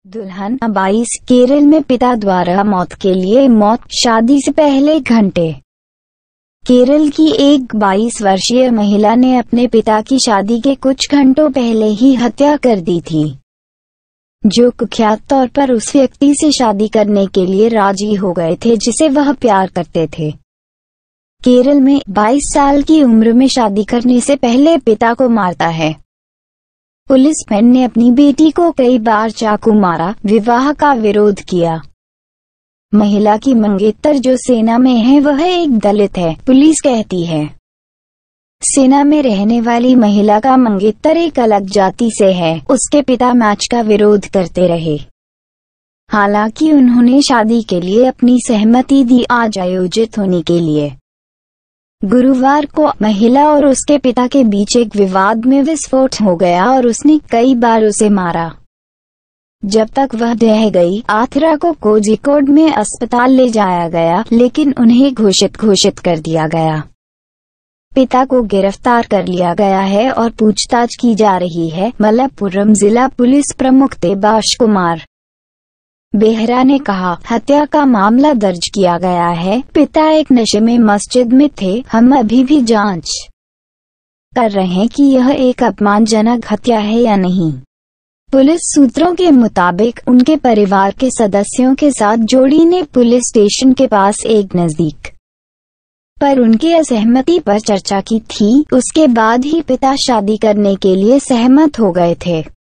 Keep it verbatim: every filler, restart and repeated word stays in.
दुल्हन बाईस केरल में पिता द्वारा मौत के लिए मौत, शादी से पहले घंटे। केरल की एक बाईस वर्षीय महिला ने अपने पिता की शादी के कुछ घंटों पहले ही हत्या कर दी थी, जो कुख्यात तौर पर उस व्यक्ति से शादी करने के लिए राजी हो गए थे जिसे वह प्यार करते थे। केरल में बाईस साल की उम्र में शादी करने से पहले पिता को मारता है। पुलिस मैन ने अपनी बेटी को कई बार चाकू मारा, विवाह का विरोध किया। महिला की मंगेतर जो सेना में है वह एक दलित है, पुलिस कहती है। सेना में रहने वाली महिला का मंगेतर एक अलग जाति से है। उसके पिता मैच का विरोध करते रहे, हालांकि उन्होंने शादी के लिए अपनी सहमति दी। आज आयोजित होने के लिए गुरुवार को महिला और उसके पिता के बीच एक विवाद में विस्फोट हो गया और उसने कई बार उसे मारा। जब तक वह ढह गई, आथरा को कोझिकोड में अस्पताल ले जाया गया, लेकिन उन्हें घोषित घोषित कर दिया गया। पिता को गिरफ्तार कर लिया गया है और पूछताछ की जा रही है, मलप्पुरम जिला पुलिस प्रमुख देबाश कुमार बेहरा ने कहा। हत्या का मामला दर्ज किया गया है। पिता एक नशे में मस्जिद में थे। हम अभी भी जांच कर रहे हैं कि यह एक अपमानजनक हत्या है या नहीं। पुलिस सूत्रों के मुताबिक उनके परिवार के सदस्यों के साथ जोड़ी ने पुलिस स्टेशन के पास एक नजदीक पर उनकी असहमति पर चर्चा की थी। उसके बाद ही पिता शादी करने के लिए सहमत हो गए थे।